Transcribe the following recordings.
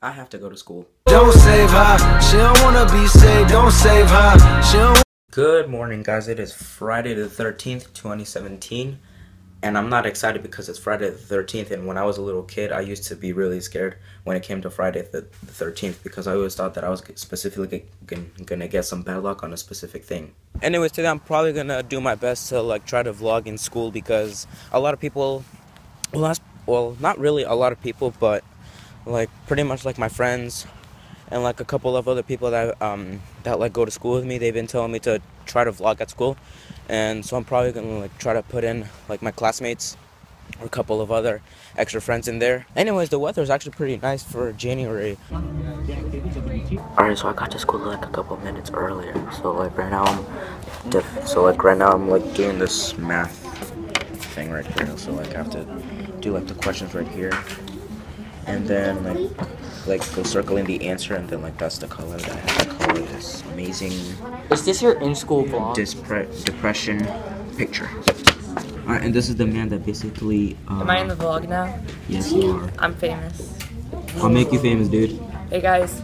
I have to go to school. Don't save her. She don't wanna be saved. Don't save her. She don't. Good morning, guys. It is Friday the 13th, 2017. And I'm not excited because it's Friday the 13th. And when I was a little kid, I used to be really scared when it came to Friday the 13th because I always thought that I was specifically gonna get some bad luck on a specific thing. Anyways, today I'm probably gonna do my best to like try to vlog in school because a lot of people, well, not really a lot of people, but like pretty much like my friends and like a couple of other people that that like go to school with me, they've been telling me to try to vlog at school. And so I'm probably gonna like try to put in like my classmates or a couple of other extra friends in there. Anyways, the weather is actually pretty nice for January. Alright, so I got to school like a couple minutes earlier. So like right now I'm like doing this math thing right here. So like I have to do like the questions right here, and then like go circling the answer, and then like that's the color that I have to color this amazing. Is this your in-school vlog? Depression picture. Alright, and this is the man that basically. Am I in the vlog now? Yes, you are. I'm famous. I'll make you famous, dude. Hey guys,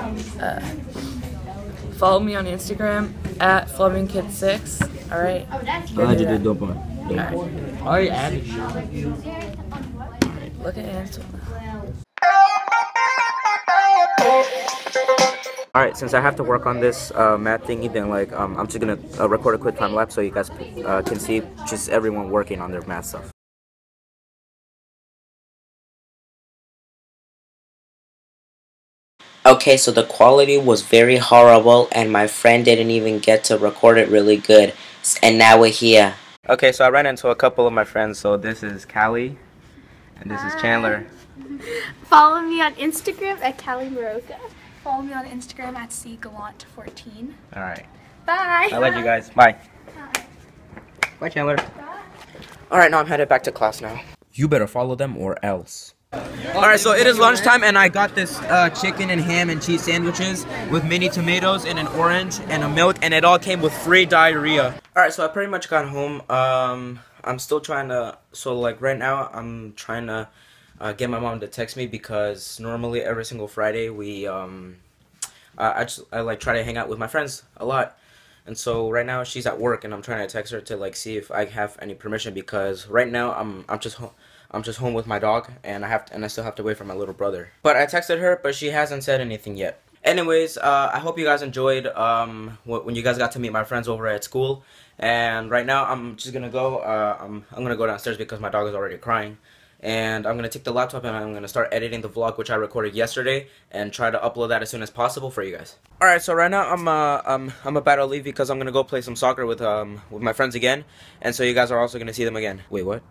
follow me on Instagram at FlemingKid6. All right. I'll let you do dope on. Alright. I already added you. Look at Ansel. Alright, since I have to work on this math thingy, then like I'm just gonna record a quick time lapse so you guys can see just everyone working on their math stuff. Okay, so the quality was very horrible and my friend didn't even get to record it really good. And now we're here. Okay, so I ran into a couple of my friends. So this is Callie and this is Chandler. Follow me on Instagram at Callie Maroka. Follow me on Instagram at cgalant14. Alright. Bye. I love you guys. Bye. Bye, Chandler. Bye. Alright, now I'm headed back to class now. You better follow them or else. Alright, so it is lunchtime and I got this chicken and ham and cheese sandwiches with mini tomatoes and an orange and a milk, and it all came with free diarrhea. Alright, so I pretty much got home. I'm still trying to, so like right now I'm trying to get my mom to text me because normally every single Friday we I like try to hang out with my friends a lot. And so right now she's at work and I'm trying to text her to like see if I have any permission because right now I'm just home with my dog and I still have to wait for my little brother. But I texted her, but she hasn't said anything yet. Anyways, I hope you guys enjoyed when you guys got to meet my friends over at school. And right now I'm just gonna go. I'm gonna go downstairs because my dog is already crying. And I'm gonna take the laptop and I'm gonna start editing the vlog which I recorded yesterday and try to upload that as soon as possible for you guys. Alright, so right now I'm about to leave because I'm gonna go play some soccer with my friends again, and so you guys are also gonna see them again. Wait, what?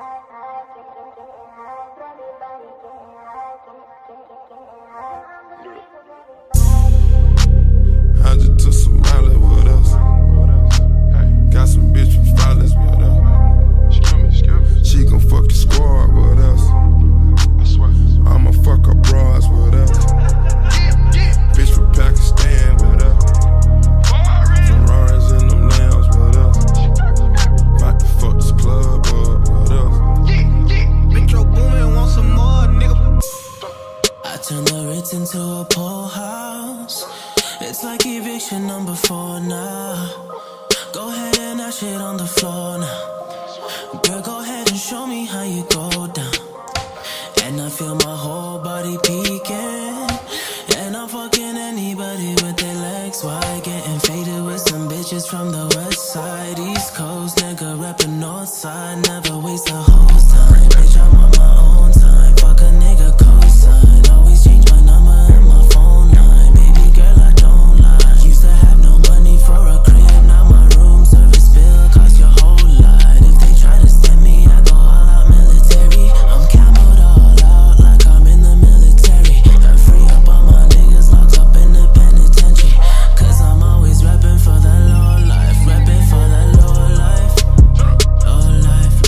Into a poor house. It's like eviction number 4 now. Go ahead and dash it on the floor now. Girl, go ahead and show me how you go down. And I feel my whole body peeking. And I'm fucking anybody with their legs wide. Getting faded with some bitches from the west side. East Coast, nigga rapping north side. Never waste a whole time. Bitch, I'm on my own time. Fuck a nigga cosign. Always change my number and my phone line. Baby girl, I don't lie. Used to have no money for a crib. Now my room service bill cost your whole lot. If they try to stem me, I go all out military. I'm camoed all out like I'm in the military. And free up all my niggas locked up in the penitentiary. Cause I'm always repping for the low life. Repping for the low life. Low life.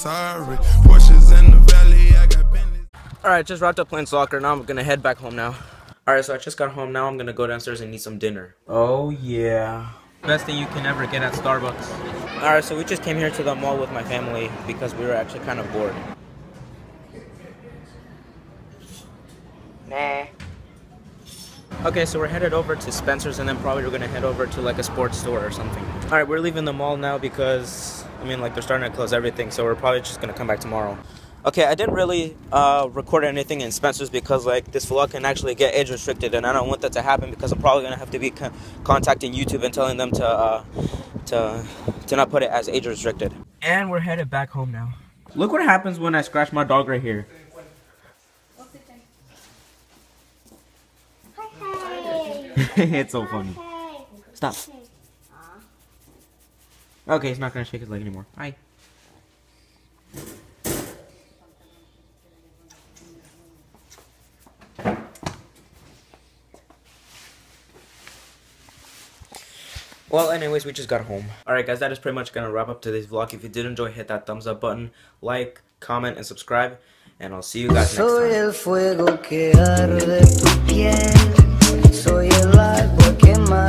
sorry. Porsches in the valley, I got Bentley. Alright, just wrapped up playing soccer. Now I'm gonna head back home now. Alright, so I just got home now. I'm gonna go downstairs and eat some dinner. Oh, yeah. Best thing you can ever get at Starbucks. Alright, so we just came here to the mall with my family because we were actually kind of bored. Nah. Okay, so we're headed over to Spencer's and then probably we're gonna head over to like a sports store or something. Alright, we're leaving the mall now because, I mean, like they're starting to close everything, so we're probably just gonna come back tomorrow. Okay, I didn't really record anything in Spencer's because like this vlog can actually get age restricted, and I don't want that to happen because I'm probably gonna have to be contacting YouTube and telling them to not put it as age restricted. And we're headed back home now. Look what happens when I scratch my dog right here. It's so funny. Stop. Okay, he's not gonna shake his leg anymore. Hi. Well, anyways, we just got home. Alright guys, that is pretty much gonna wrap up today's vlog. If you did enjoy, hit that thumbs up button, like, comment, and subscribe. And I'll see you guys next time.